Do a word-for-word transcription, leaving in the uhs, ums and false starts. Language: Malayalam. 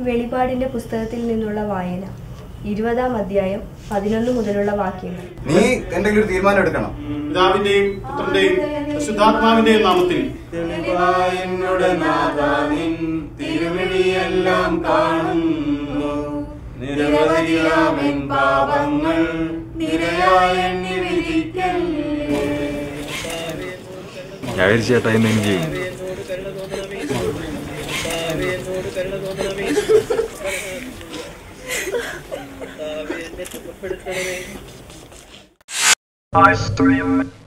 വെളിപാടിന്റെ പുസ്തകത്തിൽ നിന്നുള്ള വായന ഇരുപതാം അധ്യായം പതിനൊന്ന് മുതലുള്ള വാക്യങ്ങൾ. നീ എന്തെങ്കിലും ഒരു തീരുമാനം എടുക്കണം. പിതാവിന്റെയും പുത്രന്റെയും പരിശുദ്ധാത്മാവിന്റെയും നാമത്തിൽ. തിരുവഴിയെല്ലാം കാണുന്നു, നിരവധിയാമെൻ പാപങ്ങൾ നിരയായി എണ്ണി വിധിക്കല്ലേ. ഞാൻ ചേട്ടാ എന്തെങ്കിലും ചെയ്യും. I stream